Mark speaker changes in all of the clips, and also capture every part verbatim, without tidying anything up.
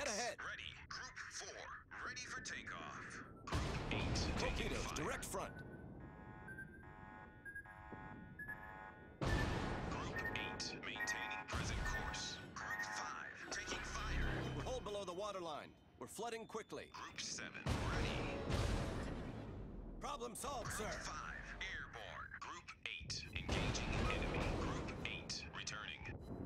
Speaker 1: ahead.
Speaker 2: Ready. Group four, ready for takeoff. Group eight, taking
Speaker 1: Torpedoes,
Speaker 2: fire.
Speaker 1: direct front.
Speaker 2: Group eight, maintaining present course. Group five, taking fire.
Speaker 1: We hold below the waterline. We're flooding quickly.
Speaker 2: Group seven, ready.
Speaker 1: Problem solved,
Speaker 2: Group
Speaker 1: sir.
Speaker 2: five, airborne. Group eight, engaging enemy. Group eight, returning.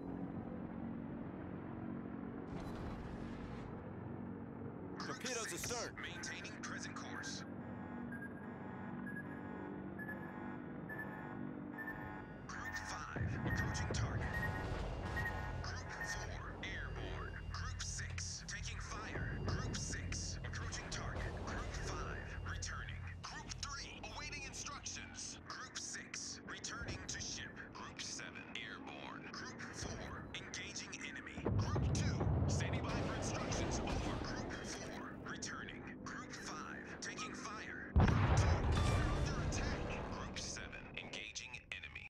Speaker 2: Group
Speaker 1: Torpedoes
Speaker 2: six,
Speaker 1: astern.
Speaker 2: maintaining present course. Group five, approaching target.